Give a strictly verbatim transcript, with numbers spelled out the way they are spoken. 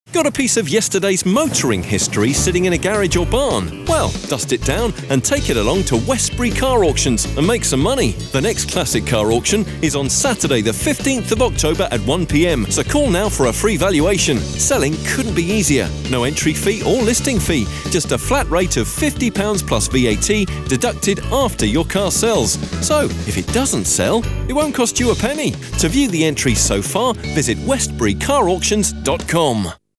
Got a piece of yesterday's motoring history sitting in a garage or barn? Well, dust it down and take it along to Westbury Car Auctions and make some money. The next classic car auction is on Saturday the fifteenth of October at one p m, so call now for a free valuation. Selling couldn't be easier. No entry fee or listing fee, just a flat rate of fifty pounds plus V A T deducted after your car sells. So, if it doesn't sell, it won't cost you a penny. To view the entries so far, visit westbury car auctions dot com.